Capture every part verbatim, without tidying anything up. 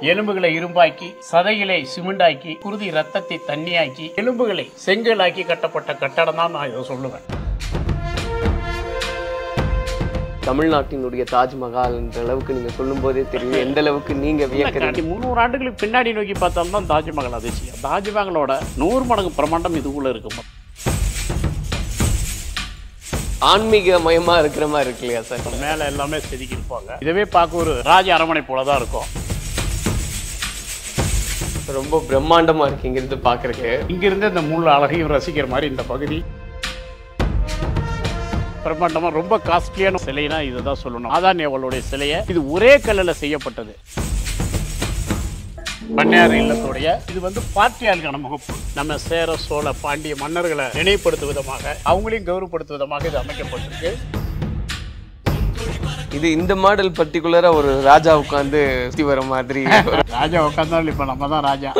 எலும்புகளை இரும்பாக்கி, சதைகளை சிமெண்டாக்கி, குருதி ரத்தத்தை தண்ணியாக்கி, எலும்புகளை செங்கலாக்கி கட்டப்பட்ட கட்டடம் தான் நான் இதை சொல்லுவேன். தமிழ்நாட்டினுடைய தாஜ்மஹால் என்ற அளவுக்கு நீங்க சொல்லும் போதே தெரியும் எந்த அளவுக்கு நீங்க வியக்கிறீங்க. முந்நூறு ஆண்டுகளுக்கு பின்னாடி நோக்கி பார்த்தோம்னா தாஜ்மஹால் அதிசயம். தாஜ்மஹாலோட நூறு மடங்கு பிரமாண்டம் இதுக்குள்ள இருக்கும். ஆன்மீக மயமா இருக்கிற மாதிரி இருக்கு இல்லையா சார்? மேல எல்லாமே செதுக்கி இருப்பாங்க. இதுவே பார்க்க ஒரு ராஜ அரண்மனை போலதான் இருக்கும். ரொம்ப பிரம்மாண்டமா இருக்கு இங்கிருந்து பாக்குறதுக்கு. இங்கிருந்து இந்த முழு அழகையும் ரசிக்கிற மாதிரி இந்த பகுதி பிரம்மாண்டமா ரொம்ப காஸ்ட்லியான சிலைனா இதுதான் சொல்லணும். ஆதானி அவளுடைய சிலையை இது ஒரே கல்லில் செய்யப்பட்டது. பண்ணையார் இல்லத்துடைய இது வந்து பார்ட்டியாளுக்கான முகப்பு. நம்ம சேர சோழ பாண்டிய மன்னர்களை நினைவுபடுத்தும் விதமாக, அவங்களையும் கௌரவப்படுத்தும் விதமாக இது அமைக்கப்பட்டிருக்கு. இது இந்த மாடல் பர்டிகுலரா ஒரு ராஜா உட்காந்து சுத்தி வர மாதிரி. ராஜா உட்காந்தாலும் இப்ப நம்ம தான் ராஜா.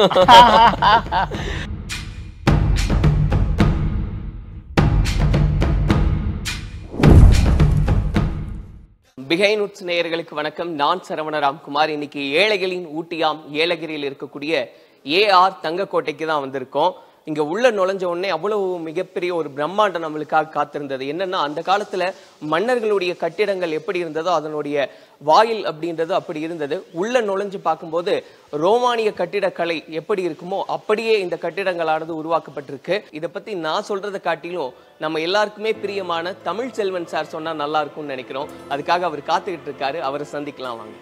பிஹைண்ட் உட்ஸ் நேயர்களுக்கு வணக்கம். நான் சரவண ராம்குமார். இன்னைக்கு ஏழைகளின் ஊட்டியாம் ஏலகிரியில் இருக்கக்கூடிய ஏ ஆர் தங்கக்கோட்டைக்கு தான் வந்திருக்கோம். இங்க உள்ள நுழைஞ்ச உடனே அவ்வளவு மிகப்பெரிய ஒரு பிரம்மாண்டம் நம்மளுக்காக காத்திருந்தது. என்னன்னா, அந்த காலத்துல மன்னர்களுடைய கட்டிடங்கள் எப்படி இருந்ததோ அதனுடைய வாயில் அப்படின்றது அப்படி இருந்தது. உள்ள நுழைஞ்சு பார்க்கும்போது ரோமானிய கட்டிடக்கலை எப்படி இருக்குமோ அப்படியே இந்த கட்டிடங்களானது உருவாக்கப்பட்டிருக்கு. இதை பத்தி நான் சொல்றதை காட்டிலும் நம்ம எல்லாருக்குமே பிரியமான தமிழ் செல்வன் சார் சொன்னா நல்லா இருக்கும்னு நினைக்கிறோம். அதுக்காக அவர் காத்துக்கிட்டு இருக்காரு. அவரை சந்திக்கலாம் வாங்க.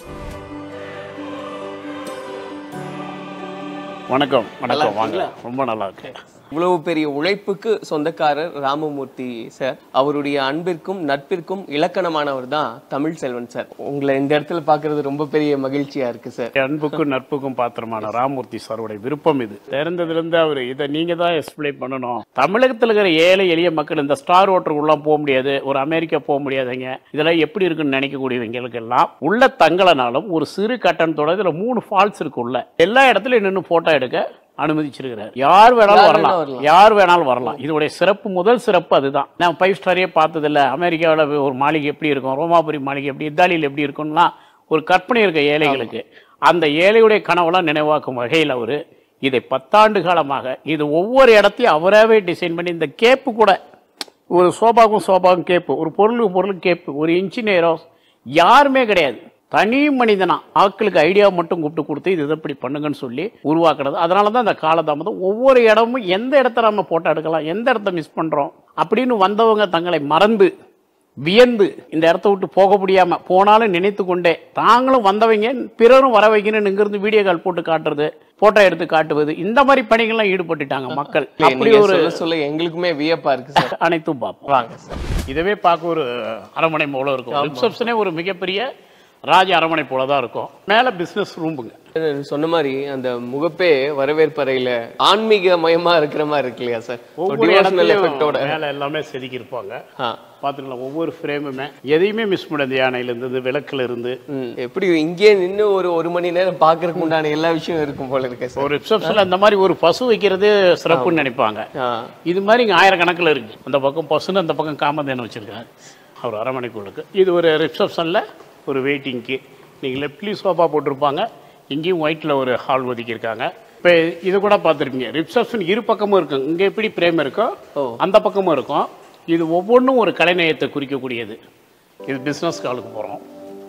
வணக்கம். வணக்கம். வாங்க. ரொம்ப நல்லா இருக்கு. இவ்வளவு பெரிய உழைப்புக்கு சொந்தக்காரர் ராமமூர்த்தி சார். அவருடைய அன்பிற்கும் நட்பிற்கும் இலக்கணமானவர் தான் தமிழ் செல்வன் சார். உங்களை இந்த இடத்துல பாக்குறது ரொம்ப பெரிய மகிழ்ச்சியா இருக்கு சார். அன்புக்கும் நட்புக்கும் பாத்திரமான ராமமூர்த்தி சாருடைய விருப்பம் இது. தெரிந்ததுல இருந்து அவரு இதை நீங்க தான் எக்ஸ்பிளைன் பண்ணணும். தமிழகத்தில் இருக்கிற ஏழை எளிய மக்கள் இந்த ஸ்டார் ஹோட்டலுக்குள்ள போக முடியாது, ஒரு அமெரிக்கா போக முடியாதுங்க, இதெல்லாம் எப்படி இருக்குன்னு நினைக்கக்கூடியவங்களுக்கு எல்லாம் உள்ள தங்கலனாலும் ஒரு சிறு கட்டணத்தோட இதுல மூணு ஃபால்ஸ் இருக்கு. உள்ள எல்லா இடத்துலயும் நின்று போட்டோ எடுக்க அனுமதிச்சிருக்கிறார். யார் வேணாலும் வரலாம், யார் வேணாலும் வரலாம். இதோடைய சிறப்பு, முதல் சிறப்பு அதுதான். நான் ஃபைவ் ஸ்டாரே பார்த்ததில்ல. அமெரிக்காவில் ஒரு மாளிகை எப்படி இருக்கும், ரோமாபுரி மாளிகை எப்படி, இத்தாலியில் எப்படி இருக்கும்னா ஒரு கற்பனை இருக்க ஏழைகளுக்கு. அந்த ஏழையுடைய கனவுலாம் நினைவாக்கும் வகையில் அவர் இதை பத்தாண்டு காலமாக இது ஒவ்வொரு இடத்தையும் அவராகவே டிசைன் பண்ணி, இந்த கேப்பு கூட ஒரு சோபாவுக்கும் சோபாவுக்கும் கேப்பு, ஒரு பொருளுக்கு பொருளுக்கு கேப்பு, ஒரு இன்ஜினியரோ யாருமே கிடையாது. தனி மனிதனா ஆட்களுக்கு ஐடியா மட்டும் கூப்பிட்டு கொடுத்து இது எப்படி பண்ணுங்கன்னு சொல்லி உருவாக்குறது. அதனால தான் இந்த காலதாமதம். ஒவ்வொரு இடமும் எந்த இடத்த நம்ம போட்டோ எடுக்கலாம், எந்த இடத்த மிஸ் பண்ணுறோம் அப்படின்னு வந்தவங்க தங்களை மறந்து வியந்து இந்த இடத்த விட்டு போக முடியாமல் போனாலும் நினைத்து கொண்டே தாங்களும் வந்தவங்க பிறரும் வர வைக்கணும்னு இங்கிருந்து வீடியோ கால் போட்டு காட்டுறது, போட்டோ எடுத்து காட்டுவது, இந்த மாதிரி பணிகள்லாம் ஈடுபட்டுட்டாங்க மக்கள். அப்படி ஒரு சொல்ல எங்களுக்குமே வியப்பா இருக்கு சார். அனைத்தும் பார்ப்போம் வாங்க சார். இதுவே பார்க்க ஒரு அரண்மனை போல இருக்கும். ரிசப்ஷனே ஒரு மிகப்பெரிய ராஜ அரண்மனை போலதான் இருக்கும். மேல பிசினஸ் ரூமுங்க. சொன்ன மாதிரி அந்த முகப்பே வரவேற்பறையில ஆன்மீக மயமா இருக்கிற மாதிரி இருக்கு இல்லையா சார்? ஒவ்வொரு இடத்துலயும் மேல எல்லாமே செதுக்கி இருப்பாங்க. பாத்துக்கலாம். ஒவ்வொரு ஃப்ரேமுமே எதையுமே மிஸ் பண்ணது. யானையில இருந்து, விளக்குல இருந்து, எப்படி இங்கே நின்று ஒரு ஒரு மணி நேரம் பாக்குறதுக்கு உண்டான எல்லா விஷயம் இருக்கும் போல இருக்கு. ஒரு ரிசப்ஷன்ல அந்த மாதிரி ஒரு பசு வைக்கிறது சிறப்புன்னு நினைப்பாங்க. இது மாதிரி இங்க ஆயிரக்கணக்கில் இருக்கு. அந்த பக்கம் பசுன்னு, அந்த பக்கம் காமதேனு வச்சிருக்காங்க அவர் அரண்மனைக்குள்ளுக்கு. இது ஒரு ரிசப்ஷன்ல ஒரு வெயிட்டிங்க்கு. நீங்கள் லெஃப்ட்லேயும் சோஃபா போட்டிருப்பாங்க, இங்கேயும் ஒயிட்டில் ஒரு ஹால் ஒதுக்கியிருக்காங்க. இப்போ இது கூட பார்த்துருப்பீங்க. ரிசப்ஷன் இரு பக்கமும் இருக்கும். இங்கே எப்படி பிரேம் இருக்கோ அந்த பக்கமும் இருக்கும். இது ஒவ்வொன்றும் ஒரு கலைநயத்தை குறிக்கக்கூடியது. இது பிஸ்னஸ் காலுக்கு போகிறோம்.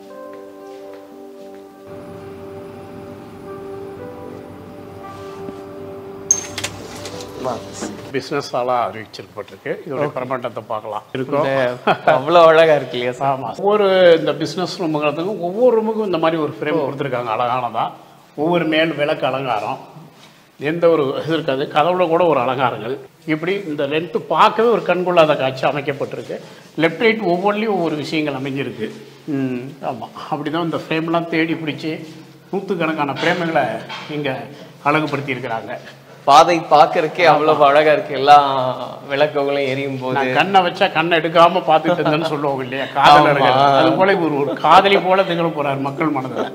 பிசினஸ் ஆளா அறிவிச்சிருக்கப்பட்டிருக்கு. இதோட பிரமாண்டத்தை பார்க்கலாம். இருக்கும் அவ்வளோ அழகா இருக்கு இல்லையா? ஆமாம். ஒவ்வொரு இந்த பிஸ்னஸ் ரூமுங்கிறதுக்கும் ஒவ்வொரு ரூமுக்கும் இந்த மாதிரி ஒரு ஃப்ரேம் கொடுத்துருக்காங்க. அழகானதான். ஒவ்வொரு மேல் விளக்கு அலங்காரம், எந்த ஒரு இது இருக்காது. கதவுல கூட ஒரு அலங்காரங்கள். இப்படி இந்த லென்த்து பார்க்கவே ஒரு கண்கொள்ளாத காட்சி அமைக்கப்பட்டிருக்கு. லெஃப்ட் ரைட் ஒவ்வொன்றிலையும் ஒவ்வொரு விஷயங்கள் அமைஞ்சிருக்கு. ம் ஆமாம். அப்படி தான் இந்த ஃப்ரேம்லாம் தேடி பிடிச்சி நூற்றுக்கணக்கான ஃப்ரேம்களை இங்கே அழகுபடுத்தி இருக்கிறாங்க. பாதை பார்க்கறதுக்கே அவ்வளவு அழகா இருக்கு. எல்லா விளக்குகளும் எரியும் போது கண்ணை வச்சா கண்ணை எடுக்காம பார்த்துட்டு இருந்தேன்னு சொல்லுவாங்க இல்லையா காதலர்கள். அது போல ஒரு ஒரு காதலி போல திகழ போறாரு மக்கள் மனதில்.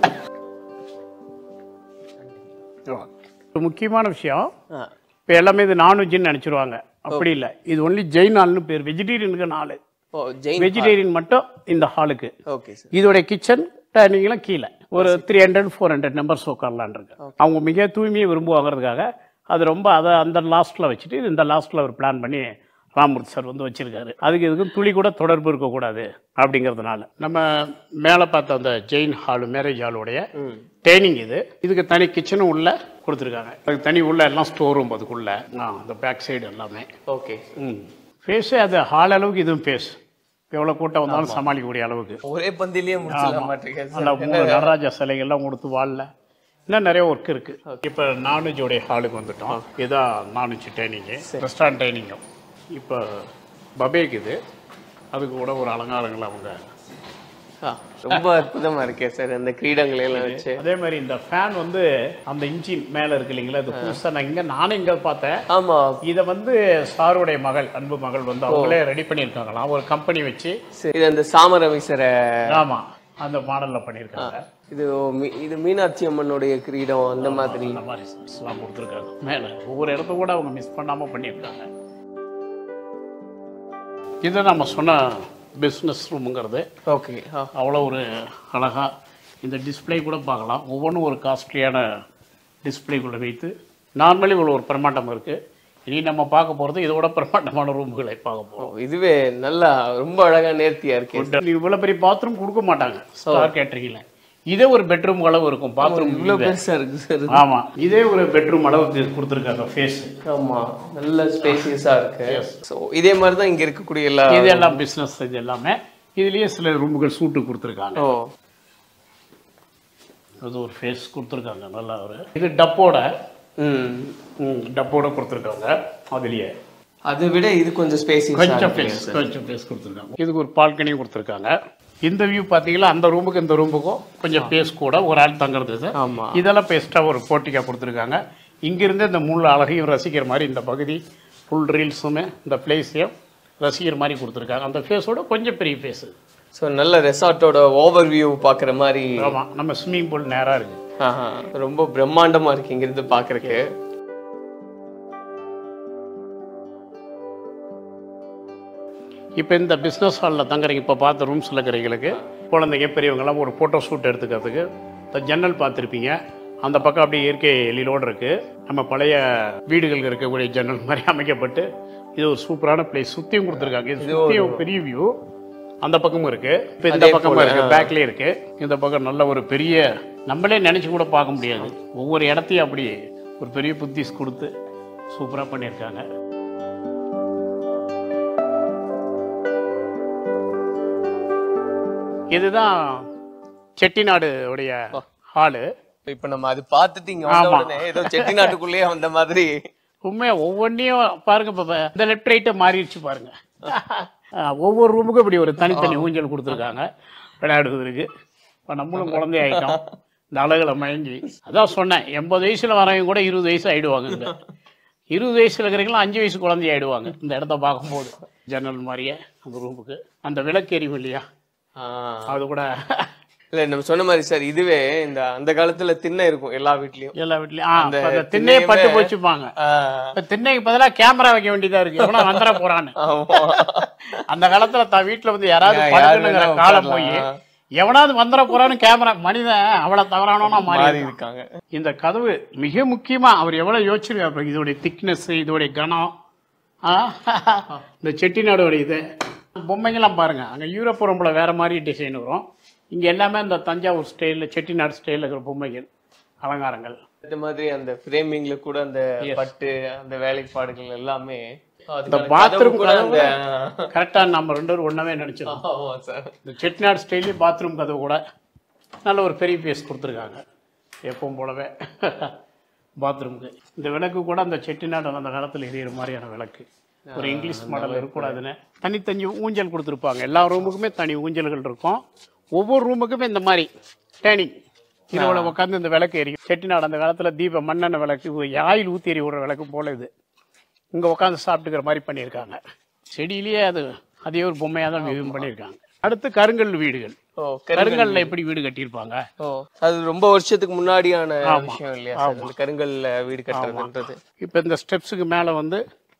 ஒரு முக்கியமான விஷயம், இப்போ எல்லாமே இது நான்வெஜ்னு நினைச்சிருவாங்க. அப்படி இல்லை. இது ஒன்லி ஜெயின் ஹால்னு பேர். வெஜிடேரியனுக்கு நாலு, வெஜிடேரியன் மட்டும் இந்த ஹாலுக்கு. இதோட கிச்சன் டைனிங்லாம் கீழே ஒரு three hundred four hundred numbers உட்காரலான் இருக்கு. அவங்க மிக தூய்மையை விரும்புவாங்கிறதுக்காக அது ரொம்ப அதை அந்த லாஸ்ட்டில் வச்சுட்டு இந்த லாஸ்ட்டில் அவர் பிளான் பண்ணி ராமூர்த்தி சார் வந்து வச்சுருக்காரு. அதுக்கு இதுக்கும் துளி கூட தொடர்பு இருக்கக்கூடாது அப்படிங்கிறதுனால. நம்ம மேலே பார்த்த அந்த ஜெயின் ஹாலு மேரேஜ் ஹாலுடைய டைனிங் இது. இதுக்கு தனி கிச்சனும் உள்ள கொடுத்துருக்காங்க. அதுக்கு தனி உள்ள எல்லாம் ஸ்டோர் ரூம் அதுக்குள்ள அந்த பேக் சைடு எல்லாமே. ஓகே. ம் ஃபேஸு அது ஹால் அளவுக்கு இதுவும் ஃபேஸ் எவ்வளோ கூட்டம் வந்தாலும் சமாளிக்கக்கூடிய அளவுக்கு ஒரே பந்திலேயே நல்லா மூணு நடராஜா சிலைகள்லாம் கொடுத்து வாலில் இன்னும் நிறைய ஒர்க் இருக்குது. இப்போ நான்வெஜ்ஜோடைய ஹாலுக்கு வந்துட்டோம். இதுதான் நான்வெஜ் டைனிங்கு, ரெஸ்டாரண்ட் டைனிங்கும். இப்போ பபேக்கு இது அதுக்கு கூட ஒரு அலங்காரங்கள் அவங்க ரொம்ப அற்புதமா இருக்கே சார் அந்த கிரீடங்களை எல்லாம் வச்சு. அதே மாதிரி இந்த ஃபேன் வந்து அந்த இன்ஜின் மேல இருக்கு இல்லைங்களா, இது புதுசா நான் இங்க நானும் இங்க பார்த்தேன். ஆமா, இதை வந்து சாருடைய மகள் அன்பு மகள் வந்து அவங்களே ரெடி பண்ணியிருக்காங்களாம் ஒரு கம்பெனி வச்சு. இது அந்த சாமரவீசரை ஆமா அந்த மாடல்ல பண்ணியிருக்காங்க. இது இது மீனாட்சி அம்மனுடைய கிரீடம் அந்த மாதிரி அந்த மாதிரி எல்லாம் கொடுத்துருக்காங்க. மேல ஒவ்வொரு இடத்த கூட அவங்க மிஸ் பண்ணாம பண்ணியிருக்காங்க. இது நம்ம சொன்ன பிஸ்னஸ் ரூமுங்கிறது. ஓகே. அவ்வளோ ஒரு அழகாக இந்த டிஸ்பிளே கூட பார்க்கலாம். ஒவ்வொன்றும் ஒரு காஸ்ட்லியான டிஸ்பிளேக்குள்ளே வைத்து நார்மலி இவ்வளோ ஒரு பிரமாண்டம் இருக்குது. இனி நம்ம பார்க்க போகிறது இதோட பிரமாண்டமான ரூம்களை பார்க்க போகிறோம். இதுவே நல்லா ரொம்ப அழகாக நேர்த்தியாக இருக்கு. இவ்வளோ பெரிய பாத்ரூம் கொடுக்க மாட்டாங்க ஸ்டார் கேட்டரிங்கில். இதே ஒரு பெட்ரூம் அளவு இருக்கும் பாத்ரூம். இவ்வளோ பெருசாக இருக்கு சார். ஆமாம், இதே ஒரு பெட்ரூம் அளவுக்கு கொடுத்துருக்காங்க ஃபேஸ். ஆமாம், நல்ல ஸ்பேசியஸாக இருக்கு. ஸோ இதே மாதிரி தான் இங்கே இருக்கக்கூடிய எல்லா இது எல்லாம் பிஸ்னஸ் இது எல்லாமே. இதுலேயே சில ரூமுகள் சூட்டு கொடுத்துருக்காங்க. ஓ, அது ஒரு ஃபேஸ் கொடுத்துருக்காங்க நல்லா. ஒரு இது டப்போட ம் ம் டப்போட கொடுத்துருக்காங்க. அதுலேயே அதை விட இது கொஞ்சம் ஸ்பேசியஸ், கொஞ்சம் ஃபேஸ் கொஞ்சம் ஃபேஸ் கொடுத்துருக்காங்க. இதுக்கு ஒரு பால்கனியும் கொடுத்துருக்காங்க. இந்த வியூ பார்த்தீங்களா, அந்த ரூமுக்கு இந்த ரூமுக்கும் கொஞ்சம் பேஸ் கூட ஒரு ஆள் தங்குறது சார். ஆமாம், இதெல்லாம் பெஸ்ட்டாக ஒரு போர்ட்டிக்காக கொடுத்துருக்காங்க. இங்கிருந்து இந்த முள் அழகையும் ரசிக்கிற மாதிரி இந்த பகுதி ஃபுல் ரீல்ஸுமே இந்த பிளேஸையும் ரசிக்கிற மாதிரி கொடுத்துருக்காங்க. அந்த ஃபேஸோட கொஞ்சம் பெரிய ஃபேஸு. ஸோ நல்ல ரெசார்ட்டோட ஓவர் வியூ பார்க்குற மாதிரி. ஆமாம், நம்ம ஸ்விம்மிங் பூல் நேராக இருக்குது. ஆஹா, ரொம்ப பிரம்மாண்டமாக இருக்குது இங்கிருந்து பார்க்குறக்கு. இப்போ இந்த பிஸ்னஸ் ஹாலில் தங்குறீங்க. இப்போ பார்த்த ரூம்ஸில் இருக்கிறவங்களுக்கு குழந்தைங்க பெரியவங்கெல்லாம் ஒரு ஃபோட்டோ ஷூட் எடுத்துக்கிறதுக்கு இந்த ஜன்னல் பார்த்துருப்பீங்க. அந்த பக்கம் அப்படியே இயற்கை எழிலோடு இருக்குது. நம்ம பழைய வீடுகள் இருக்கக்கூடிய ஜன்னல் மாதிரி அமைக்கப்பட்டு இது ஒரு சூப்பரான பிளேஸ். சுற்றியும் கொடுத்துருக்காங்க. இது சுற்றியும் பெரிய வியூ. அந்த பக்கமும் இருக்குது. இப்போ இந்த பக்கமும் இருக்குது, பேக்லேயே இருக்குது. இந்த பக்கம் நல்ல ஒரு பெரிய நம்மளே நினச்சி கூட பார்க்க முடியாது. ஒவ்வொரு இடத்தையும் அப்படி ஒரு பெரிய புத்திஸ் கொடுத்து சூப்பராக பண்ணியிருக்காங்க. இதுதான் செட்டிநாடு உடைய ஹாலு. இப்போ நம்ம அது பார்த்துட்டு இங்க வந்த உடனே ஏதோ செட்டிநாட்டுக்குள்ளேயே வந்த மாதிரி உண்மையா ஒவ்வொன்றையும் பாருங்க. இப்போ இந்த லெஃப்ட் ரைட்டை மாறிடுச்சு பாருங்க. ஒவ்வொரு ரூமுக்கும் இப்படி ஒரு தனித்தனி ஊஞ்சல் கொடுத்துருக்காங்க விளையாடுவதற்கு. இப்போ நம்மளும் குழந்தை ஆகிட்டோம் இந்த அழகுல மயங்கி. அதான் சொன்னேன், எண்பது வயசுல வரவங்க கூட இருபது வயசு ஆயிடுவாங்க. இந்த இருபது வயசுல இருக்கிறவங்களும் அஞ்சு வயசு குழந்தை ஆயிடுவாங்க இந்த இடத்த பார்க்கும்போது. ஜன்னல் மாதிரியே அந்த ரூமுக்கு அந்த விளக்கு எரியும் இல்லையா, அது கூட இல்ல நம்ம சொன்ன மாதிரி சார். இதுவே இந்த அந்த காலத்துல திண்ணை இருக்கும் எல்லா வீட்லயும். எல்லா வீட்லயும் திண்ணையை பட்டு போச்சுப்பாங்க. திண்ணைக்கு பதிலா கேமரா வைக்க வேண்டியதா இருக்கு. எவனா வந்துட போறான்னு. அந்த காலத்துல தான் வீட்டுல வந்து யாராவது படுக்கணுங்கிற காலம் போய் எவனாவது வந்துட போறான்னு கேமரா. மனிதன் அவ்வளவு தவறானவனா மாறி இருக்காங்க. இந்த கதவு மிக முக்கியமா அவர் எவ்வளவு யோசிச்சிருக்காரு. இதோடைய திக்னஸ், இதோடைய கனம், இந்த செட்டிநாடோட இது பொம்மைங்கெல்லாம் பாருங்க. அங்கே யூரோப் ரூம்ல வேற மாதிரி டிசைன் வரும். இங்கே எல்லாமே இந்த தஞ்சாவூர் ஸ்டைலில் செட்டிநாடு ஸ்டைலில் இருக்கிற பொம்மைகள் அலங்காரங்கள். இந்த மாதிரி அந்த ஃப்ரேமிங்ல கூட அந்த பட்டு அந்த வேலைப்பாடுகள் எல்லாமே. இந்த பாத்ரூம் கதவு கரெக்டா நம்ம ரெண்டு பேரும் ஒன்னாவே நினைச்சோம். இந்த செட்டிநாடு ஸ்டைல்லையும் பாத்ரூம் கதவு கூட நல்ல ஒரு பெரிய பேஸ் கொடுத்துருக்காங்க எப்பவும் போலவே பாத்ரூமுக்கு. இந்த விளக்கு கூட அந்த செட்டிநாடு அந்த காலத்தில் எரியிற மாதிரியான விளக்கு. ஒரு இங்கிலீஷ் மாடல் இருக்கக்கூடாதுன்னு தனித்தனி ஊஞ்சல் கொடுத்துருப்பாங்க. எல்லா ரூமுக்குமே தனி ஊஞ்சல்கள் இருக்கும். ஒவ்வொரு ரூமுக்குமே இந்த மாதிரி டைனிங் இரவுல உட்காந்து இந்த விளக்கு எரியும். செட்டிநாடு அந்த காலத்தில் தீப மண்ணெண்ணெய் விளக்கு, ஆயில் ஊற்றி எறி விடுற விளக்கு போல இது இங்கே உட்காந்து சாப்பிட்டுக்கிற மாதிரி பண்ணியிருக்காங்க. செடியிலேயே அது அதே ஒரு பொம்மையாக தான் இது பண்ணியிருக்காங்க. அடுத்து கருங்கல் வீடுகள். கருங்கல்ல எப்படி வீடு கட்டியிருப்பாங்க. அது ரொம்ப வருஷத்துக்கு முன்னாடியான விஷயம் இல்லையா கருங்கல்ல வீடு கட்டுறதுன்றது. இப்போ இந்த ஸ்டெப்ஸுக்கு மேலே வந்து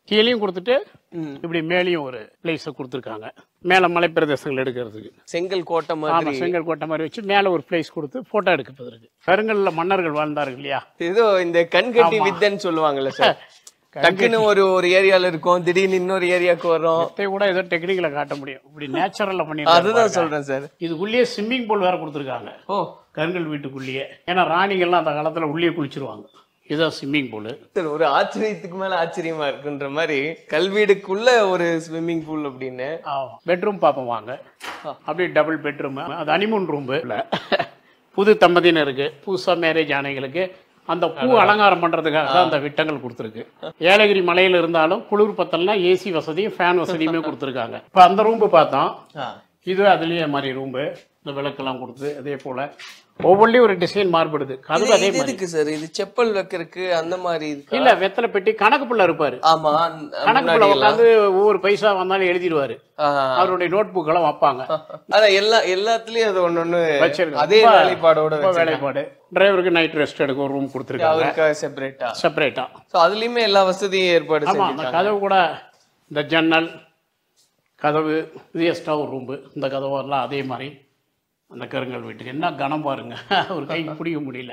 கீழேயும் கொடுத்துட்டு இப்படி மேலேயும் ஒரு பிளேஸை கொடுத்துருக்காங்க. மேலே மலை பிரதேசங்கள் எடுக்கிறதுக்கு செங்கல் கோட்டை ஆமா மாதிரி செங்கல் கோட்டை மாதிரி வச்சு மேலே ஒரு பிளேஸ் கொடுத்து போட்டோ எடுக்கிறதுக்கு. கருங்கல்ல மன்னர்கள் வாழ்ந்தார்கள் இல்லையா? ஏதோ இந்த கண்கட்டி வித்தன்னு சொல்லுவாங்கல்ல சார். டக்குன்னு ஒரு ஒரு ஏரியால இருக்கும், திடீர்னு இன்னொரு ஏரியாவுக்கு வரும். இதை கூட ஏதோ டெக்னிக்கல காட்ட முடியும், இப்படி நேச்சுரல்ல பண்ணி. அதுதான் சொல்றேன் சார். இதுக்குள்ளேயே ஸ்விம்மிங் பூல் வேற கொடுத்துருக்காங்க. ஓ, கருங்கல் வீட்டுக்குள்ளேயே. ஏன்னா ராணிகள்லாம் அந்த காலத்துல உள்ளே குளிச்சிருவாங்க. இதுதான் ஸ்விம்மிங் பூல். ஒரு ஆச்சரியத்துக்கு மேல ஆச்சரியமா இருக்குன்ற மாதிரி கல்வீடுக்குள்ள ஒரு ஸ்விம்மிங் பூல் அப்படின்னு. பெட்ரூம் பார்ப்போம் வாங்க. அப்படியே டபுள் பெட்ரூம். அது ஹனிமூன் ரூம். புது தம்பதியினருக்கு புதுசா மேரேஜ் ஆனவங்களுக்கு அந்த பூ அலங்காரம் பண்றதுக்காக தான் அந்த விட்டங்கள் கொடுத்துருக்கு. ஏலகிரி மலையில இருந்தாலும் குளிர் பத்தல்னா ஏசி வசதியும் ஃபேன் வசதியுமே கொடுத்துருக்காங்க. இப்போ அந்த ரூம் பார்த்தோம். இது அதுலயே மாதிரி ரூம். இந்த விளக்கெல்லாம் கொடுத்து அதே போல ஒவ்வொன்றையும் ஒரு டிசைன் மாறுபடுது. கதவு அதே மாதிரி சார். இது செப்பல் வைக்கிறதுக்கு அந்த மாதிரி இல்ல, வெத்தலை பெட்டி கணக்கு பிள்ளை இருப்பாரு. ஆமா, கணக்கு பிள்ளை உட்காந்து ஒவ்வொரு பைசா வந்தாலும் எழுதிடுவாரு. அவருடைய நோட் புக் எல்லாம் வைப்பாங்க. ஆனா எல்லா எல்லாத்துலயும் அது ஒண்ணு வச்சிருக்காங்க. அதே வேலைப்பாடோட வேலைப்பாடு. டிரைவருக்கு நைட் ரெஸ்ட் எடுக்க ஒரு ரூம் கொடுத்துருக்காங்க செப்பரேட்டா செப்பரேட்டா. சோ அதுலயுமே எல்லா வசதியும் ஏற்பாடு ஆமா. அந்த கதவு கூட இந்த ஜன்னல் கதவு இது எக்ஸ்ட்ரா ஒரு ரூம். இந்த கதவெல்லாம் அதே மாதிரி அந்த கருங்கல் வீட்டுக்கு. என்ன கனம் பாருங்க, ஒரு கைக்கு பிடிக்க முடியல.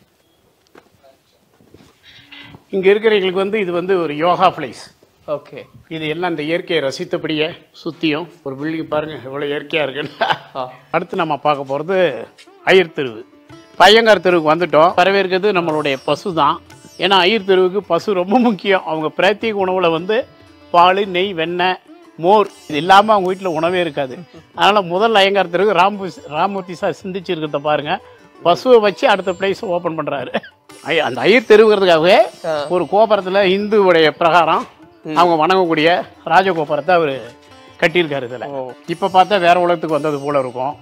இங்க இருக்கிறவங்களுக்கு வந்து இது வந்து ஒரு யோகா பிளேஸ். ஓகே. இது எல்லாம் இந்த இயற்கையை ரசித்தபடியே சுத்தியும் ஒரு பில்டிங் பாருங்க எவ்வளவு இயற்கையா இருக்குன்னு. அடுத்து நம்ம பார்க்க போறது ஐயர் தெருவு. பையங்கார் தெருவுக்கு வந்துட்டோம். வரவேற்கிறது நம்மளுடைய பசு தான். ஏன்னா ஐயர் தெருவுக்கு பசு ரொம்ப முக்கியம். அவங்க பிரத்யேக உணவுல வந்து பால், நெய், வெண்ணெய், மோர் இது இல்லாமல் அவங்க வீட்டில் உணவே இருக்காது. அதனால் முதல் ஐயங்கார் தெருவுக்கு ராமு ராமூர்த்தி சார் சிந்திச்சிருக்கிறத பாருங்க. பசுவை வச்சு அடுத்த பிளேஸ் ஓப்பன் பண்ணுறாரு. அந்த ஐயர் தெருவுங்கிறதுக்காகவே ஒரு கோபுரத்தில் இந்துவுடைய பிரகாரம் அவங்க வணங்கக்கூடிய ராஜகோபுரத்தை அவர் கட்டியிருக்காரு. இதில் இப்போ பார்த்தா வேற உலகத்துக்கு வந்தது போல இருக்கும்.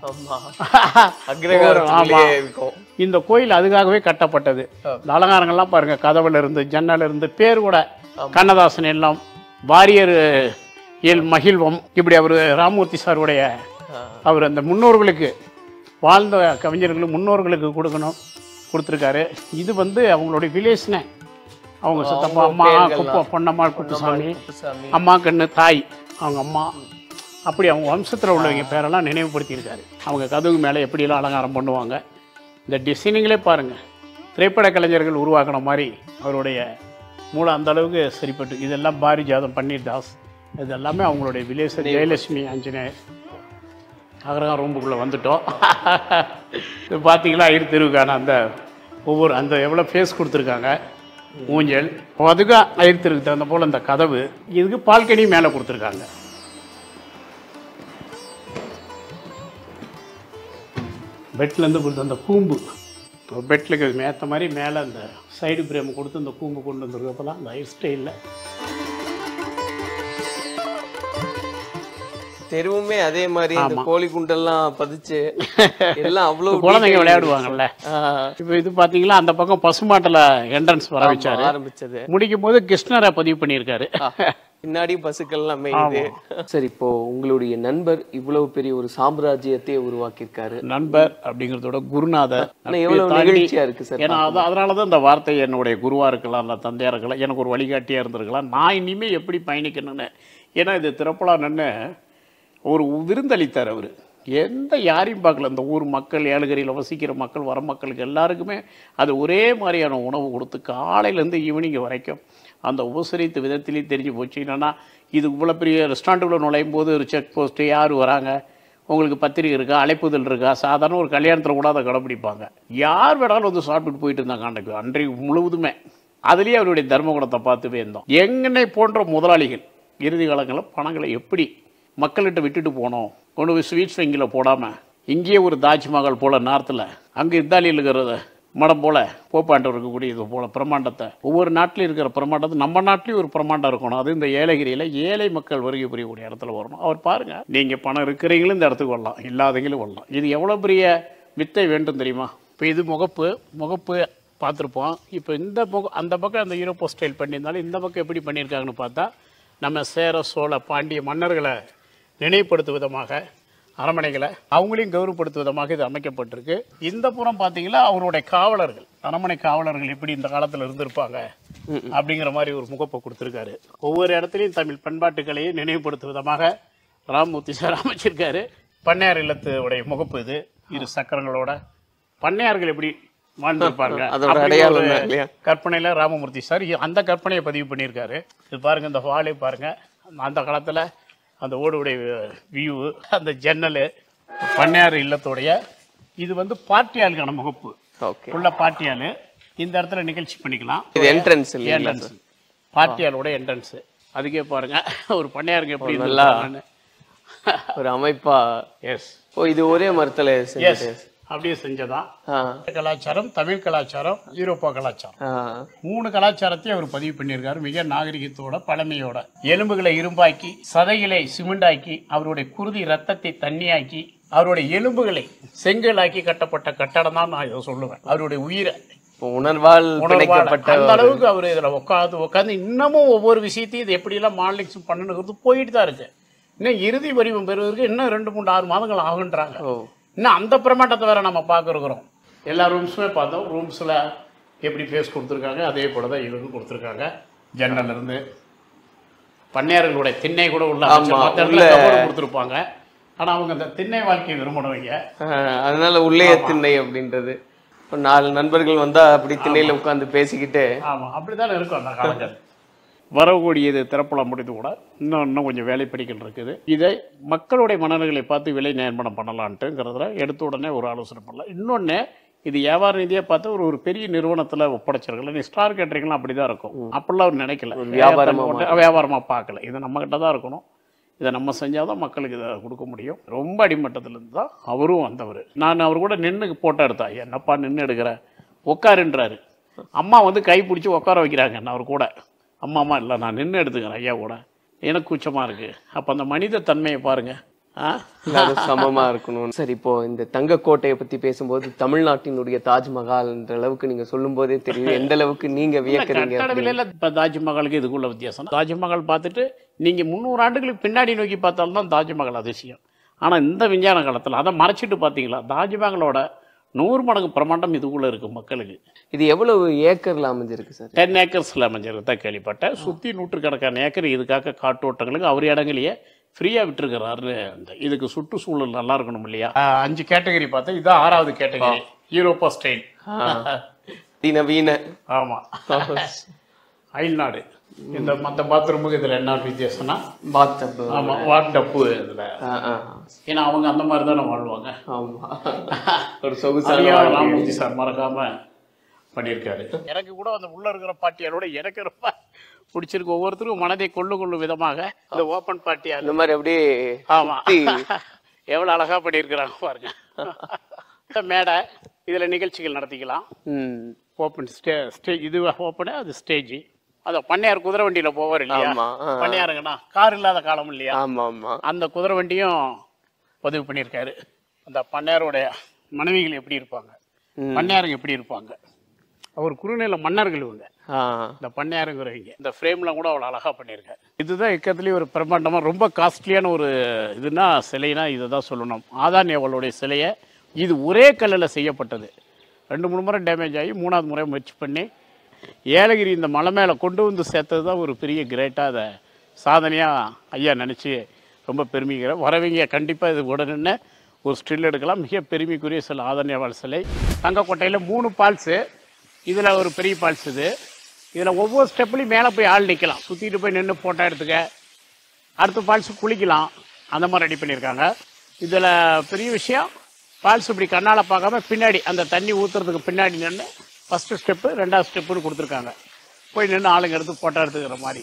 ஆமாம், இந்த கோயில் அதுக்காகவே கட்டப்பட்டது. இந்த அலங்காரங்கள்லாம் பாருங்க, கதவுல இருந்து ஜன்னல இருந்து பேர் கூட கண்ணதாசன் எல்லாம் வாரியர் எல் மகிழ்வம் இப்படி அவர் ராமூர்த்தி சாருடைய அவர் அந்த முன்னோர்களுக்கு வாழ்ந்த கவிஞர்களுக்கு முன்னோர்களுக்கு கொடுக்கணும் கொடுத்துருக்காரு. இது வந்து அவங்களுடைய வில்லேஜ்னே. அவங்க சித்தப்பா அம்மா குப்ப பொன்னம்மாள் குப்புசாமி, அம்மா கண்ணு தாய் அவங்க அம்மா, அப்படி அவங்க வம்சத்தில் உள்ளவங்க பேரெல்லாம் நினைவுபடுத்தியிருக்காரு. அவங்க கதவு மேலே எப்படியெல்லாம் அலங்காரம் பண்ணுவாங்க. இந்த டிசைனிங்களே பாருங்கள், திரைப்பட கலைஞர்கள் உருவாக்கின மாதிரி அவருடைய மூளை அந்த அளவுக்கு சரிப்பட்டு. இதெல்லாம் பாரிஜாதம், பன்னீர் தாஸ், இது எல்லாமே அவங்களுடைய வில்லேஜ். ஜெயலட்சுமி ஆஞ்சநேயர். அகரகம் ரூம்புக்குள்ளே வந்துட்டோம். இது பார்த்தீங்களா ஐயர் தெருவுக்கான அந்த ஒவ்வொரு அந்த எவ்வளோ ஃபேஸ் கொடுத்துருக்காங்க. ஊஞ்சல் அதுக்கு ஐயர் தெருவுக்கு தகுந்த போல் அந்த கதவு. இதுக்கு பால்கனி மேலே கொடுத்துருக்காங்க. பெட்லேருந்து கொடுத்து அந்த கூம்பு பெட்லுக்கு ஏற்ற மாதிரி மேலே அந்த சைடு பிரேம் கொடுத்து அந்த கூம்பு கொண்டு வந்துருக்கப்போலாம் அந்த ஹேர் ஸ்டைலில். தெருவுமே அதே மாதிரி இந்த கோழி குண்டெல்லாம் பதிச்சு எல்லாம் அவ்வளவு குழந்தைங்க விளையாடுவாங்கல்ல. இப்போ இது பாத்தீங்களா அந்த பக்கம் பசுமாட்டில் என்ட்ரன்ஸ் வர வச்சாரு. ஆரம்பிச்சது முடிக்கும் போது கிருஷ்ணரை பதிவு பண்ணியிருக்காரு. பின்னாடி பசுக்கள் எல்லாம் மேயுது. சரி, இப்போ உங்களுடைய நண்பர் இவ்வளவு பெரிய ஒரு சாம்ராஜ்யத்தை உருவாக்கியிருக்காரு. நண்பர் அப்படிங்கறதோட குருநாதர் எவ்வளவு நிகழ்ச்சியா இருக்கு சார். ஏன்னா அதனாலதான் இந்த வார்த்தை என்னுடைய குருவா இருக்கலாம், இல்லை தந்தையா இருக்கலாம், எனக்கு ஒரு வழிகாட்டியா இருந்திருக்கலாம். நான் இனிமே எப்படி பயணிக்கணும்னு. ஏன்னா இது திறப்பலான்னு ஒரு விருந்தளித்தார் அவர். எந்த யாரையும் பார்க்கல. இந்த ஊர் மக்கள், ஏலகிரியில் வசிக்கிற மக்கள், வர மக்களுக்கு எல்லாருக்குமே அது ஒரே மாதிரியான உணவு கொடுத்து காலையிலேருந்து ஈவினிங் வரைக்கும் அந்த உபசரித்த விதத்திலேயே தெரிஞ்சு போச்சு. என்னென்னா இது இவ்வளோ பெரிய ரெஸ்டாரண்ட்டுக்குள்ளே நுழையும் போது ஒரு செக் போஸ்ட்டு, யார் வராங்க, உங்களுக்கு பத்திரிக்கை இருக்கா, அழைப்புதல் இருக்கா, சாதாரண ஒரு கல்யாணத்தில் கூட அதை கடைப்பிடிப்பாங்க. யார் வேணாலும் வந்து சாப்பிட்டுட்டு போயிட்டு இருந்தாங்க அன்றைக்கு அன்றைக்கு முழுவதுமே. அதுலேயே அவருடைய தர்மகுணத்தை பார்த்துவே இருந்தோம். எங்கனை போன்ற முதலாளிகள் இறுதி காலங்களில் பணங்களை எப்படி மக்கள்கிட்ட விட்டுட்டு போனோம், கொண்டு போய் ஸ்வீட்ஸ் வங்கியில் போடாமல் இங்கேயே ஒரு தாஜ்மஹால் போல் நார்த்தில், அங்கே இத்தாலியில் இருக்கிறத மடம் போல் போப்பாண்டம் இருக்கக்கூடிய இது போல் பிரமாண்டத்தை, ஒவ்வொரு நாட்டிலையும் இருக்கிற பிரமாண்டத்தை நம்ம நாட்டிலையும் ஒரு பிரமாண்டம் இருக்கணும். அது இந்த ஏலகிரியில் ஏழை மக்கள் வருகை புரியக்கூடிய இடத்துல வரணும். அவர் பாருங்கள், நீங்கள் பணம் இருக்கிறீங்களும் இந்த இடத்துக்கு வரலாம், இல்லாதவங்களும் வரலாம். இது எவ்வளோ பெரிய வித்தை வேண்டும் தெரியுமா? இப்போ இது முகப்பு முகப்பு பார்த்துருப்போம். இப்போ இந்த முக அந்த பக்கம் அந்த யூரோப்போ ஸ்டைல் பண்ணியிருந்தாலும் இந்த பக்கம் எப்படி பண்ணியிருக்காங்கன்னு பார்த்தா நம்ம சேர சோழ பாண்டிய மன்னர்களை நினைவுபடுத்தும் விதமாக அரண்மனைகளை அவங்களையும் கௌரவப்படுத்தும் விதமாக இது அமைக்கப்பட்டிருக்கு. இந்த புறம் பார்த்தீங்கன்னா அவருடைய காவலர்கள், அரண்மனை காவலர்கள் எப்படி இந்த காலத்தில் இருந்திருப்பாங்க அப்படிங்கிற மாதிரி ஒரு முகப்பை கொடுத்துருக்காரு. ஒவ்வொரு இடத்துலையும் தமிழ் பண்பாட்டுகளையும் நினைவுபடுத்தும் விதமாக ராமமூர்த்தி சார் அமைச்சிருக்காரு. பண்ணையார் இல்லத்து உடைய முகப்பு இது, இரு சக்கரங்களோட. பண்ணையார்கள் எப்படி வாழ்ந்துருப்பாங்க கற்பனையில ராமமூர்த்தி சார் அந்த கற்பனையை பதிவு பண்ணியிருக்காரு. இது பாருங்க, இந்த ஹாலே பாருங்க, அந்த காலத்துல அந்த ஓடுடைய வியூ, அந்த ஜன்னல், பண்ணையார் இல்லத்தோடைய. இது வந்து பார்ட்டியாளுக்கான முகப்பு, உள்ள பார்ட்டியாளு. இந்த இடத்துல நிகழ்ச்சி பண்ணிக்கலாம். இது என்ட்ரன்ஸ் என்ட்ரன்ஸ், பார்ட்டியாலோட என்ட்ரன்ஸ். அதுக்கே பாருங்க ஒரு பண்ணையாருக்கு எப்படி நல்லா ஒரு அமைப்பா. எஸ், ஓ இது ஒரே மரத்துல அப்படியே செஞ்சதான். கலாச்சாரம், தமிழ் கலாச்சாரம், யூரோப்பா கலாச்சாரம், மூணு கலாச்சாரத்தையும் அவர் பதிவு பண்ணியிருக்காரு. மிக நாகரிகத்தோட பழமையோட. எலும்புகளை இரும்பாக்கி, சதைகளை சிமெண்டாக்கி, அவருடைய குருதி ரத்தத்தை தண்ணியாக்கி, அவருடைய எலும்புகளை செங்கலாக்கி கட்டப்பட்ட கட்டடம் தான் நான் இதை சொல்லுவேன். அவருடைய உயிரை உணர்வால் அந்த அளவுக்கு அவர் இதுல உட்காந்து உட்காந்து இன்னமும் ஒவ்வொரு விஷயத்தையும் இது எப்படி எல்லாம் மாடலிங்ஸ் பண்ணணுங்கிறது போயிட்டு தான் இருக்கு. இன்னும் இறுதி வடிவம் பெறுவதற்கு இன்னும் ரெண்டு மூணு ஆறு மாதங்கள் ஆகுன்றாங்க. இன்னும் அந்த பிரமாண்டத்தை வேற நம்ம பார்க்குறோம். எல்லா ரூம்ஸுமே பார்த்தோம். ரூம்ஸில் எப்படி ஃபேஸ் கொடுத்துருக்காங்க அதே போல தான் இதுவும் கொடுத்துருக்காங்க. ஜன்னல் இருந்து பண்ணையார்களுடைய திண்ணை கூட உள்ள கொடுத்துருப்பாங்க. ஆனால் அவங்க அந்த திண்ணை வாழ்க்கையை விரும்பினவங்க, அதனால உள்ளே திண்ணை அப்படின்றது. நாலு நண்பர்கள் வந்தா அப்படி திண்ணையில உட்காந்து பேசிக்கிட்டு. ஆமாம், அப்படித்தானே இருக்கும் அந்த காலங்கள். வரக்கூடியது திறப்பலம் முடிந்து கூட இன்னும் இன்னும் கொஞ்சம் வேலைப்படிகள் இருக்குது. இதை மக்களுடைய மனநிலைகளை பார்த்து விலை நியமனம் பண்ணலான்ட்டுங்கிறதுல எடுத்த உடனே ஒரு ஆலோசனை பண்ணலாம். இன்னொன்று, இது வியாபார ரீதியாக பார்த்து ஒரு ஒரு பெரிய நிறுவனத்தில் ஒப்படைச்சிருக்கல. நீ ஸ்டார் கேட்டரிங்லாம் அப்படி தான் இருக்கும். அப்படிலாம் அவர் நினைக்கல, வியாபாரமாக வியாபாரமாக பார்க்கல. இது நம்மக்கிட்ட தான் இருக்கணும், இதை நம்ம செஞ்சால் தான் மக்களுக்கு இதை கொடுக்க முடியும். ரொம்ப அடிமட்டத்திலேருந்து தான் அவரும் வந்தவர். நான் அவர் கூட நின்று போட்டோ எடுத்தேன். என்னப்பா நின்று எடுக்கிற, உட்காருன்றாரு. அம்மா வந்து கை பிடிச்சி உட்கார வைக்கிறாங்க. நான் அவர் கூட அம்மா அம்மா இல்லை நான் நின்று எடுத்துக்கிறேன் ஐயா கூட, எனக்கு கூச்சமாக இருக்குது. அப்போ அந்த மனித தன்மையை பாருங்கள், சமமா இருக்கணும். சரி, இப்போ இந்த தங்கக்கோட்டையை பத்தி பேசும்போது தமிழ்நாட்டினுடைய தாஜ்மஹால் என்ற அளவுக்கு நீங்க சொல்லும் போதே தெரியும் எந்த அளவுக்கு நீங்க வியக்கிறீங்க. இப்ப தாஜ்மஹாலுக்கு இதுக்குள்ள வித்தியாசம். தாஜ்மஹால் பார்த்துட்டு நீங்க முந்நூறு ஆண்டுகளுக்கு பின்னாடி நோக்கி பார்த்தால்தான் தாஜ்மஹால் அதிசயம். ஆனா இந்த விஞ்ஞான காலத்துல அதை மறைச்சிட்டு பாத்தீங்களா, தாஜ்மஹாலோட நூறு மடங்கு பிரமாண்டம் இதுக்குள்ள இருக்கு மக்களுக்கு. இது எவ்வளவு ஏக்கர்ல அமைஞ்சிருக்கு சார்? டென் ஏக்கர்ஸ்ல அமைஞ்சிருக்கு தான் கேள்விப்பட்டேன். சுத்தி நூற்றுக்கணக்கான ஏக்கர் இதுக்காக காட்டோட்டங்களுக்கு அவர் இடங்களையே ஃப்ரீயாக விட்டுருக்கிறாரு. அந்த இதுக்கு சுற்றுச்சூழல் நல்லா இருக்கணும் இல்லையா. அஞ்சு கேட்டகரி பார்த்தா இதுதான் ஆறாவது கேட்டகரி, யூரோப்பா ஸ்டைல் நவீன. ஆமாம், அயல்நாடு. இந்த மற்ற பாத்ரூமுக்கு இதில் என்ன வித்தியாசம்னா பாத் டப்பு. ஆமாம், வாட் டப்பு இதில். ஏன்னா அவங்க அந்த மாதிரி தானே வாழ்வாங்க. ஆமாம், ஒரு சொகுசான ராமமூர்த்தி சார் மறக்காமல் பண்ணியிருக்காரு. எனக்கு கூட அந்த உள்ள இருக்கிற பாட்டியாலோட எனக்கு ரொம்ப பிடிச்சிருக்கு. ஒவ்வொருத்தருக்கும் மனதை கொள்ளு கொள்ளும் விதமாக இந்த ஓப்பன் பார்ட்டியா இந்த மாதிரி அப்படியே. ஆமாம், எவ்வளோ அழகாக பண்ணியிருக்கிறாங்க பாருங்க. மேடை, இதில் நிகழ்ச்சிகள் நடத்திக்கலாம். ஓப்பன் ஸ்டே ஸ்டேஜ், இது ஓப்பனு, அது ஸ்டேஜ். அதை பண்ணையார் குதிரை வண்டியில் போவார் இல்லையா, பண்ணையாருங்கண்ணா கார் இல்லாத காலம் இல்லையா. ஆமாம் ஆமாம், அந்த குதிரை வண்டியும் பதிவு பண்ணியிருக்காரு. அந்த பண்ணையாருடைய மனைவிகள் எப்படி இருப்பாங்க, பண்ணையாருங்க எப்படி இருப்பாங்க, அவர் குறுநில மன்னர்கள் இவங்க, இந்த பண்ணையாருங்கிறவங்க. இந்த ஃப்ரேம்லாம் கூட அவ்வளோ அழகாக பண்ணியிருக்காரு. இதுதான் இக்கத்துலேயே ஒரு பிரம்மாண்டமாக ரொம்ப காஸ்ட்லியான ஒரு இதுனா சிலைனா இதை தான் சொல்லணும். ஆதான் அவளுடைய சிலையை இது ஒரே கல்லில் செய்யப்பட்டது. ரெண்டு மூணு முறை டேமேஜ் ஆகி மூணாவது முறை முயற்சி பண்ணி ஏலகிரி இந்த மலை மேலே கொண்டு வந்து சேர்த்தது தான் ஒரு பெரிய கிரேட்டாக அதை சாதனையாக ஐயா நினச்சி ரொம்ப பெருமைக்கிற. வரவங்க கண்டிப்பாக இது உடனே ஒரு ஸ்டில் எடுக்கலாம். மிக பெருமைக்குரிய சில ஆதரணியவாள் சிலை. தங்கக்கோட்டையில் மூணு பால்ஸு, இதில் ஒரு பெரிய பால்ஸ். இது இதில் ஒவ்வொரு ஸ்டெப்லையும் மேலே போய் ஆள் நிற்கலாம், சுற்றிட்டு போய் நின்று ஃபோட்டோ எடுத்துக்க, அடுத்த ஃபால்ஸு குளிக்கலாம், அந்த மாதிரி ரெடி பண்ணியிருக்காங்க. இதில் பெரிய விஷயம், ஃபால்ஸ் இப்படி கண்ணால் பார்க்காம பின்னாடி அந்த தண்ணி ஊற்றுறதுக்கு பின்னாடி நின்று ஃபஸ்ட்டு ஸ்டெப்பு ரெண்டாவது ஸ்டெப்புன்னு கொடுத்துருக்காங்க. போய் நின்று ஆளுங்க எடுத்து ஃபோட்டோ எடுத்துக்கிற மாதிரி.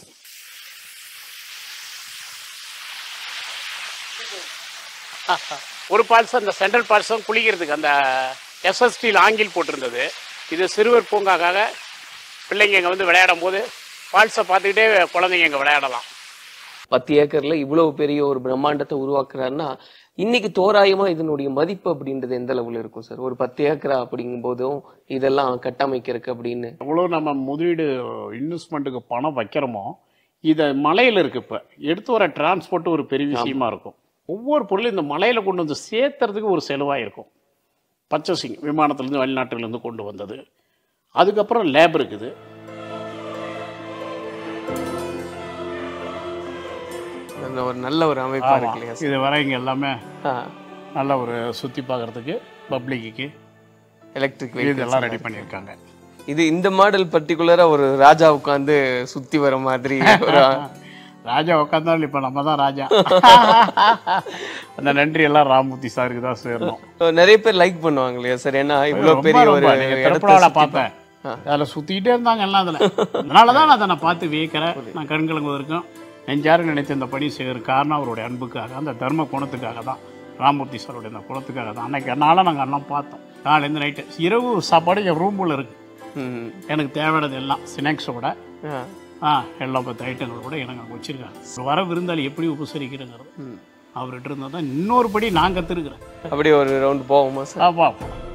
ஒரு ஃபால்ஸ் அந்த சென்ட்ரல் ஃபால்ஸும் குளிக்கிறதுக்கு அந்த எஸ்எஸ்டியில் ஆங்கில் போட்டிருந்தது. இது சிறுவர் பூங்காக்காக பிள்ளைங்க இங்கே வந்து விளையாடும் போது ஃபால்ஸை பார்த்துக்கிட்டே குழந்தைங்க இங்கே விளையாடலாம். பத்து ஏக்கர்ல இவ்வளவு பெரிய ஒரு பிரம்மாண்டத்தை உருவாக்குறாருன்னா இன்னைக்கு தோராயமா இதனுடைய மதிப்பு அப்படின்றது எந்த அளவுல இருக்கும் சார்? ஒரு பத்து ஏக்கரா அப்படிங்கும் போதும் இதெல்லாம் கட்டமைக்கிறதுக்கு அப்படின்னு எவ்வளோ நம்ம முதலீடு இன்வெஸ்ட்மெண்ட்டுக்கு பணம் வைக்கிறோமோ, இதை மலையில் இருக்கு. இப்போ எடுத்து வர டிரான்ஸ்போர்ட் ஒரு பெரிய விஷயமா இருக்கும். ஒவ்வொரு பொருளும் இந்த மலையில் கொண்டு வந்து சேர்த்துறதுக்கு ஒரு செலவாக இருக்கும். பர்ச்சேசிங் விமானத்துலேருந்து வெளிநாட்டுலேருந்து கொண்டு வந்தது, அதுக்கப்புறம் லேப் இருக்குது. ஒரு நல்ல ஒரு அமைப்பா இருக்கு இல்லையா சார்? இது வரை இங்கே எல்லாமே ஆ நல்ல ஒரு சுற்றி பார்க்குறதுக்கு பப்ளிக்கு எலக்ட்ரிக் இதெல்லாம் ரெடி பண்ணியிருக்காங்க. இது இந்த மாடல் பர்டிகுலரா ஒரு ராஜா உட்காந்து சுத்தி வர மாதிரி ஒரு ராஜா உட்காந்தாலும் இப்போ நம்ம தான் ராஜா. அந்த நன்றி எல்லாம் ராமூர்த்தி சாருக்கு தான் சேரணும். நிறைய பேர் லைக் பண்ணுவாங்க இல்லையா சார்? ஏன்னா இவ்வளவு பெரிய ஒரு திறப்படாவில் பார்த்தேன், அதில் சுற்றிக்கிட்டே இருந்தாங்க எல்லாம் அதில். அதனால தான் நான் அதை நான் பார்த்து வியக்கிறேன். நான் கண்கலங்குவதற்கும் நெஞ்சாரு நினைத்து இந்த பணி செய்கிற காரணம் அவருடைய அன்புக்காக, அந்த தர்ம குணத்துக்காக தான், ராமூர்த்தி சாருடைய அந்த குணத்துக்காக தான். அன்னைக்கு அதனால நாங்கள் எல்லாம் பார்த்தோம். காலையிலேருந்து நைட்டு இரவு சாப்பாடு என் ரூமில் இருக்குது. எனக்கு தேவையானது எல்லாம் ஸ்நாக்ஸோட ஆ எல்லா பத்து ஐட்டங்கள் கூட எனக்கு அங்கே வச்சுருக்காங்க. வர விருந்தாளி எப்படி உபசரிக்கிறேங்கிறது அவர்கிட்ட இருந்தால் தான் இன்னொரு படி நான் கற்றுருக்குறேன். அப்படி ஒரு ரவுண்ட் போவோமா சார்? ஆப்பா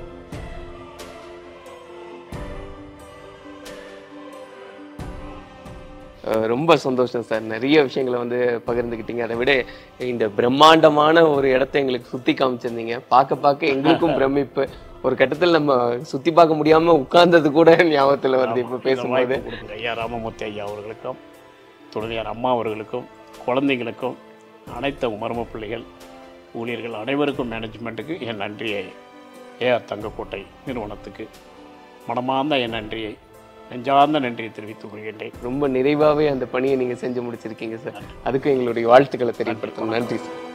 ரொம்ப சந்தோஷம் சார். நிறைய விஷயங்களை வந்து பகிர்ந்துக்கிட்டீங்க. அதை விட இந்த பிரம்மாண்டமான ஒரு இடத்த எங்களுக்கு சுற்றி காமிச்சிருந்தீங்க. பார்க்க பார்க்க எங்களுக்கும் பிரமிப்பு. ஒரு கட்டத்தில் நம்ம சுற்றி பார்க்க முடியாமல் உட்கார்ந்தது கூட ஞாபகத்தில் வருது இப்போ பேசும்போது. ஐயா ராமமூர்த்தி ஐயா அவர்களுக்கும், துணையார் அம்மா அவர்களுக்கும், குழந்தைங்களுக்கும், அனைத்து மர்ம பிள்ளைகள், ஊழியர்கள் அனைவருக்கும், மேனேஜ்மெண்ட்டுக்கு என் நன்றியை, ஏஆர் தங்கக்கோட்டை நிறுவனத்துக்கு மனமார்ந்த என் நன்றியை, நெஞ்சார்ந்த நன்றியை தெரிவித்துக் கொள்கின்றேன். ரொம்ப நிறைவாகவே அந்த பணியை நீங்கள் செஞ்சு முடிச்சிருக்கீங்க சார். அதுக்கு எங்களுடைய வாழ்த்துக்களை தெரியப்படுத்தணும். நன்றி சார்.